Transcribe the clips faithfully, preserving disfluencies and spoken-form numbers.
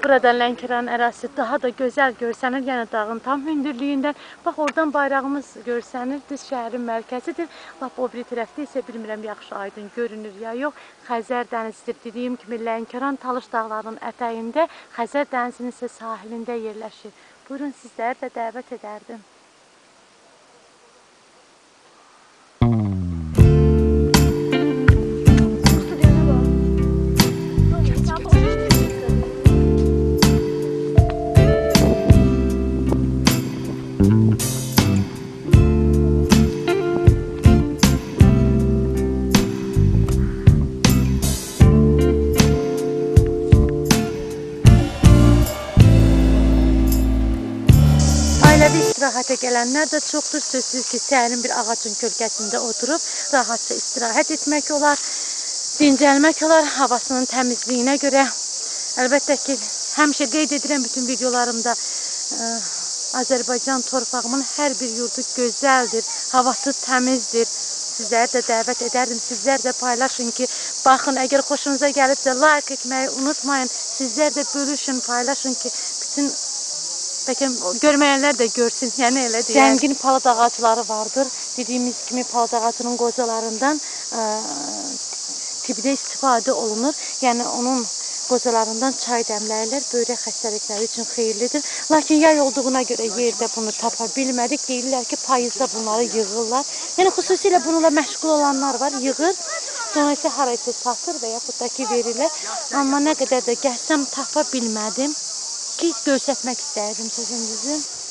Buradan Lənkəran ərazisi daha da gözəl görsənir, yəni dağın tam hündürlüyündən. Bax, oradan bayrağımız görsənir, düz şəhərin mərkəzidir. Bax, o biri tərəfdə isə bilmirəm, yaxşı aydın görünür ya yox. Xəzər dənizidir. Dediyim kimi Lənkəran Talış dağlarının ətəyində, Xəzər dənizinin isə sahilində yerləşir. Buyurun, sizləri də dəvət edərdim. İstirahətə gələnlər də çoxdur. Sözsüz ki, sərin bir ağacın kölgəsində oturub rahatca istirahət etmək olar, dincəlmək olar havasının təmizliyinə görə. Əlbəttə ki, həmişə qeyd edirəm bütün videolarımda, ə, Azərbaycan torpağımın hər bir yurdu gözəldir, havası təmizdir. Sizləri də dəvət edərdim, sizlər də paylaşın ki, baxın, əgər xoşunuza gəlibsə like etməyi unutmayın, sizlər də bölüşün, paylaşın ki, bütün bəlkə görməyənlər də görsün, yəni elə deyək. Zəngin palıd ağacları vardır. Dediyimiz kimi palıd ağacının qocalarından ə, tibdə istifadə olunur. Yəni onun qocalarından çay dəmləyirlər, böyrək xəstəlikləri üçün xeyirlidir. Lakin yay olduğuna görə yerdə bunu tapa bilmədik. Deyirlər ki, payızda bunları yığırlar. Yəni xüsusilə bununla məşğul olanlar var, yığır. Sonra isə haraysa satır və yaxud da ki verirlər. Amma nə qədər də gəlsəm tapa bilmədim ki, göstərmək istəyirdim sözümüzü.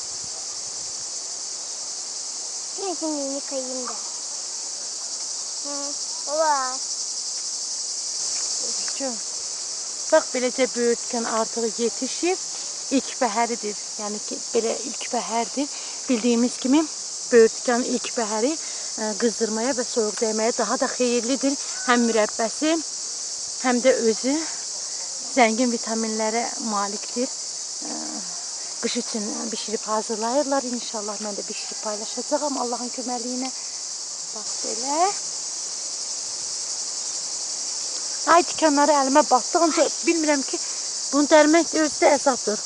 Neyini yıkayayım da. Hı, olar. Bax, beləcə böyürtkən artıq yetişib. İlk bəhəridir. Yəni ki, belə ilk bəhərdir. Bildiyimiz kimi böyürtkən ilk bəhəri qızdırmaya və soyuq dəyməyə daha da xeyirlidir. Həm mürəbbəsi, həm də özü zəngin vitaminlərə malikdir. Qış üçün bişirib hazırlayırlar. İnşallah mən də bişirib paylaşacağım Allahın köməkliyi ilə. Bax belə. Ay, tikanları əlimə batdığınca bilmirəm ki, bunu dərmək özü də əzabdır.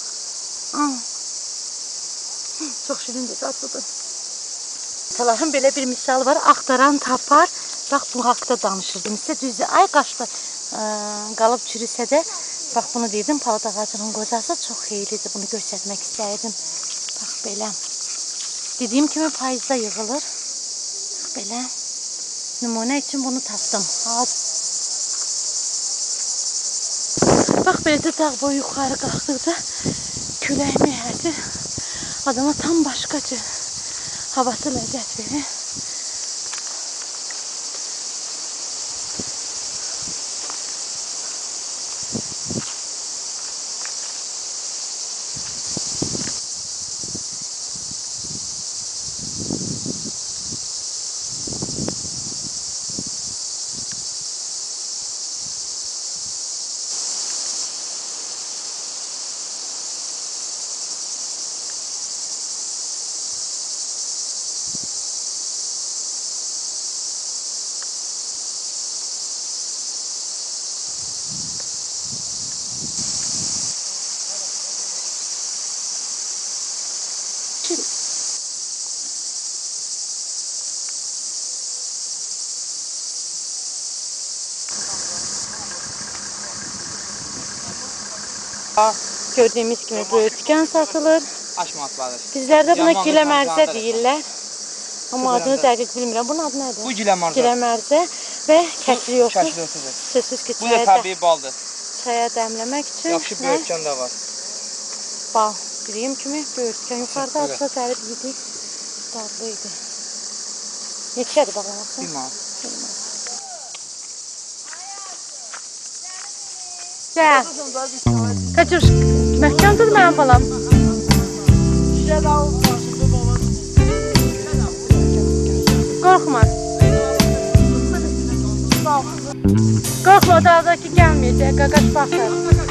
Çox şirindir, dadlıdır. Talahin belə bir misal var, axtaran tapar. Bax, bu haqda danışırdım sizə, düzdür. Ay, qaşda qalıb çürüsə də, bax, bunu dedim, palıd ağacının qocası çox xeyirlidir, bunu göstərmək istəyirdim. Bax, belə. Dediyim kimi payızda yığılır. Bax, belə. Nümunə üçün bunu tapdım. Bax, beləcə dağ boyu yuxarı qalxdıqda külək məhədir. Adama tam başqaca havası ləzzət verir. Gördüyümüz kimi böyürtkən satılır. Bizlərdə buna giləmərzə deyirlər. Amma adını dəqiq bilmirəm. Bunun adı nədir? Bu giləmərzə. Giləmərzə və kəkliyotu. Sözsüz ki, bu da təbii baldır. Çaya dəmləmək üçün. Yaxşı böyürtkən də var. Bal. Biliyim kimi böyürtkən yuxarıda adına dərib yedik. Dadlı idi. Neçədir bağlaması? Bir manat. Gəl. Kaçır. Məhkəm dur mənim balam. Qorxma. Qorxma, dağdakı gəlməyəcək. Qaqaş baxır.